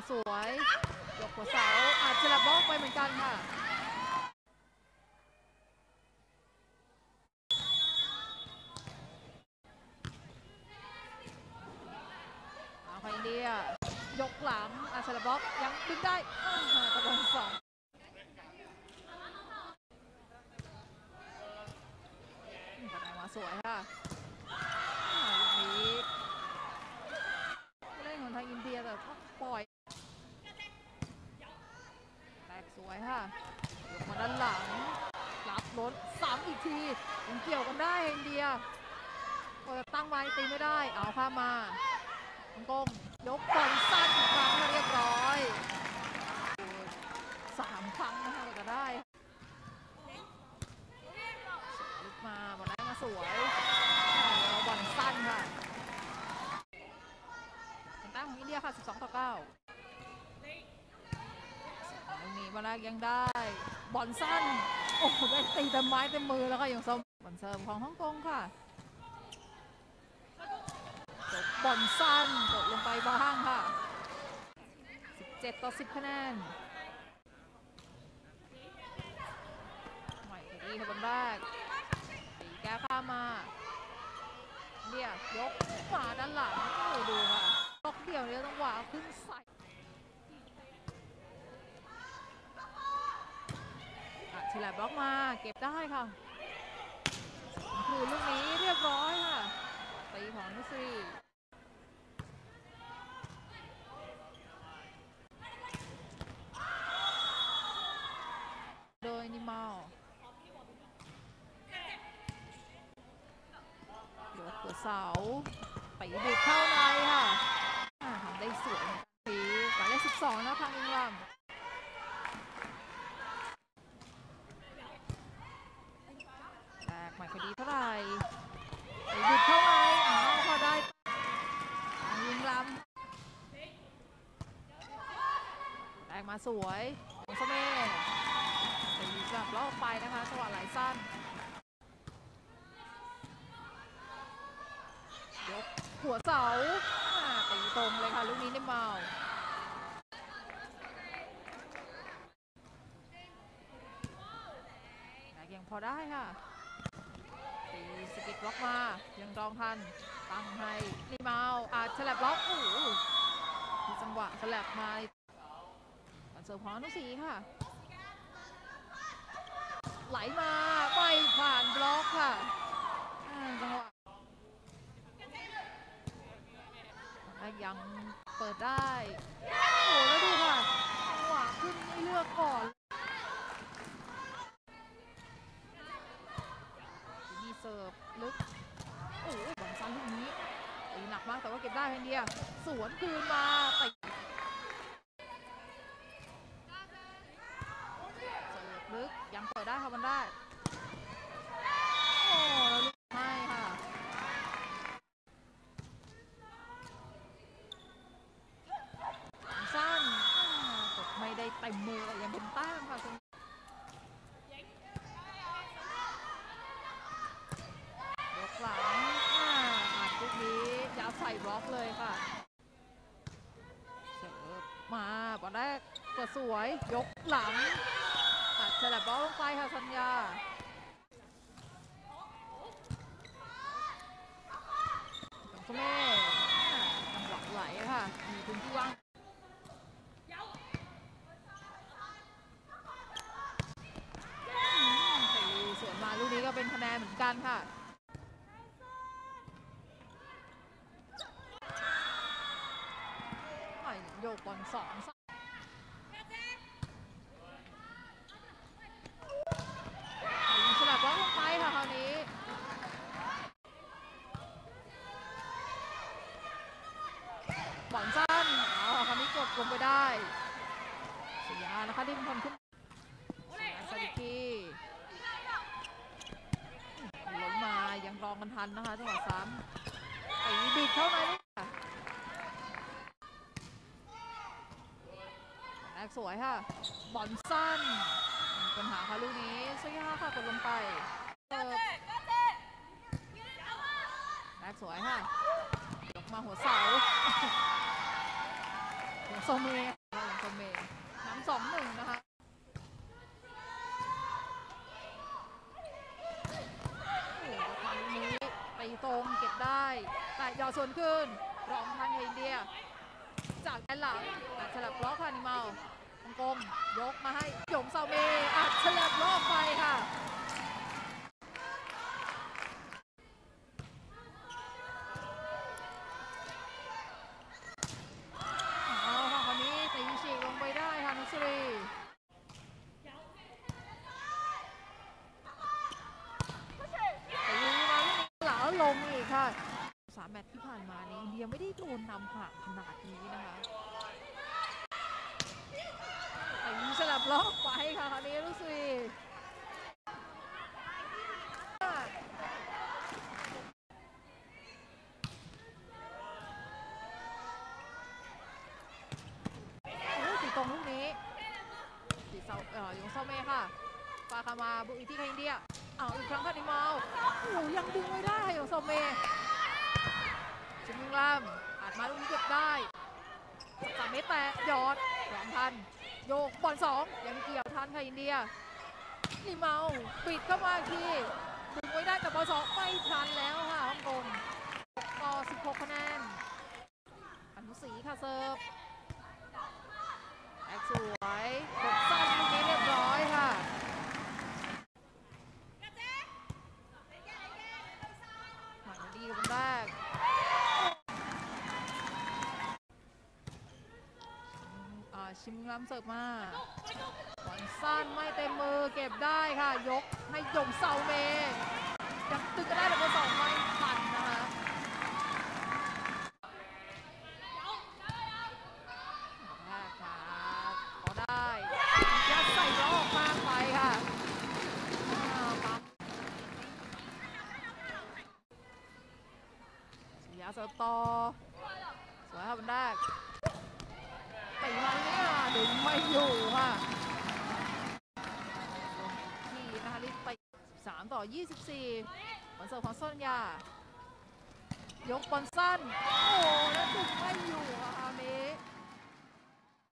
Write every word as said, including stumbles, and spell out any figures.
สวยยกหัวเสาอาจจะบล็อกไปเหมือนกันค่ะเอาไปอินเดียยกหลังอาชลบล็อกยังดึงได้ตะบอลสองกระแตมาสวยค่ะลูกนี้เล่นของทางอินเดียแต่ปล่อยแตกสวยค่ะยกมาด้านหลังรับรถซ้ำอีกทียังเกี่ยวกันได้อินเดียพอจะตั้งไว้ตีไม่ได้เอาข้ามากงยกบอลสั้นอีกครั้งเรียบร้อยสามครั้งนะคะก็จะได้ลุกมาบอลได้มาสวยแล้วบอลสั้นค่ะเป็นแต้มของอินเดียค่ะสิบสองต่อเก้าตรงนี้บอลแรกยังได้บอลสั้นโอ้โหได้ตีเต็มไม้เต็มมือแล้วค่ะอย่างสมบอลเซิร์ฟของฮ่องกงค่ะบอลสั้นตกลงไปบ้างค่ะสิบเจ็ดต่อสิบคะแนนใหม่ดีค่ะบอลแรกตีแก้ข้ามาเนี่ยยกมาด้านหลังโอ้ดูค่ะล็อกเดี่ยวเนี่ยต้องหวาขึ้นใส่ฉลาดบล็อกมาเก็บได้ค่ะคือลูกนี้เรียบร้อยค่ะตีของนุสรีโดยนิมอลยกหัวเสาไปดูเข้าในค่ะทำได้สวยสีหมายเลขสิบสองนะทางอิงลัมแรกใหม่คดีเท่าไหร่ไปดูเข้าในอ้าวพอได้ทางอิงลัมแรกมาสวยของสเมธตีกลับล้อไปนะคะจังหวะไหลสั้นยกหัวเสาตีตรงเลยค่ะลูกนี้นิมอลยังพอได้ค่ะตีสกิดบล็อกมายังรองทันตั้งให้นิมอลอาจฉลับบล็อกโอ้โหมีจังหวะฉลับมาบอลเสิร์ฟของอนุศรีค่ะไหลมาไม่ผ่านบล็อกค่ะจังหวะยังเปิดได้โอ้แล้วดูค่ะจังหวะขึ้นไม่เลือกก่อนนี่เสิร์ฟลึกโอ้บอลสั้นลูกนี้ตีหนักมากแต่ว่าเก็บได้เพียงเดียวสวนคืนมาตีเสิร์ฟลึกยังเปิดได้ค่ะมันได้โอ้แล้วลูกให้ค่ะสั้นไม่ได้เต็มมือยังเป็นแต้มค่ะยกหลังอ่านลูกนี้ยัดใส่บล็อกเลยค่ะเสิร์ฟมาบอลแรกเปิดสวยยกหลังอัดฉลับบล็อกลงไปค่ะสัญญาสเมธจังหวะไหลค่ะมีพื้นที่ว่างตีสวนมาลูกนี้ก็เป็นคะแนนเหมือนกันค่ะโยกบอลสองฉลับบล็อกลงไปค่ะคราวนี้บอลสั้นเอาคราวนี้กดลงไปได้เสียนะคะที่เป็นคนขึ้นสดิกีล้มมายังรองกันทันนะคะจังหวะซ้ำตีบิดเข้าในแรกสวยค่ะบอลสั้นมีปัญหาค่ะลูกนี้เสียค่ะกดลงไปแรกสวยค่ะยกมาหัวเสาหัวโซเมสองหนึ่งนะคะโอ้ทางนี้ไปตรงเก็บได้แต่ยอส่วนขึ้นรองทันอินเดียจากด้านหลังอัดฉลับล้อคานิมัลฮ่องกงยกมาให้หยงเซาเมอัดฉลับล้อไปค่ะเอาค่ะคนนี้ตีฉีกลงไปได้ค่ะนุสรีตีมาหลาลงอีกค่ะสามแมตช์ที่ผ่านมานี้อินเดียไม่ได้โดนนำห่างขนาดนี้นะคะตีสลับล็อกไปค่ะคราวนี้รู้สึกโอ้ตีตรงลูกนี้ตีเซาเอ่อยงเซาเมค่ะฟาคามาบุกอีกที่อินเดียเอาอีกครั้งค่ะนิมอลโอ้ยังดึงไม่ได้ยงเซาเมชิมมิงลามอาจมาลูกนี้เก็บได้สามเมตรแต่ยอดสองพันโยกบอลสองยังเกี่ยวทันค่ะอินเดียนิมอลปิดเข้ามาทีดึงไว้ได้แต่บอลสองไม่ทันแล้วค่ะฮ่องกงต่อสิบหกคะแนนอนุศรีค่ะเซิร์ฟแอคสวยกดสั้นลูกนี้เรียบร้อยค่ะหมันดีคนแรกชิมงล้ำเสิร์ฟมาบอลสั้นไม่เต็มมือเก็บได้ค่ะยกให้หยงเซาเมยังตึงก็ได้แต่บอลสองไม่ทันนะคะแรกค่ะพอได้ยัดใส่ล้อออกมากไปค่ะปั๊มสุริยะเสิร์ฟต่อสวยค่ะบอลแรกตีมาเนี่ยดึงไม่อยู่ค่ะที่นะคะลิสไปสามต่อยี่สิบสี่บอลเสิร์ฟของส้นยายกบอลสั้นโอ้แล้วดึงไม่อยู่ค่ะคราวนี้